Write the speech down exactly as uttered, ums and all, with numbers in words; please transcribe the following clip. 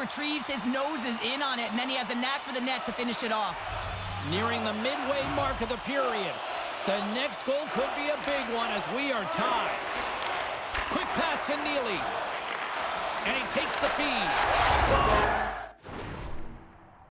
retrieves, his nose is in on it, and then he has a knack for the net to finish it off. Nearing the midway mark of the period. The next goal could be a big one as we are tied. Quick pass to Neely. And he takes the feed.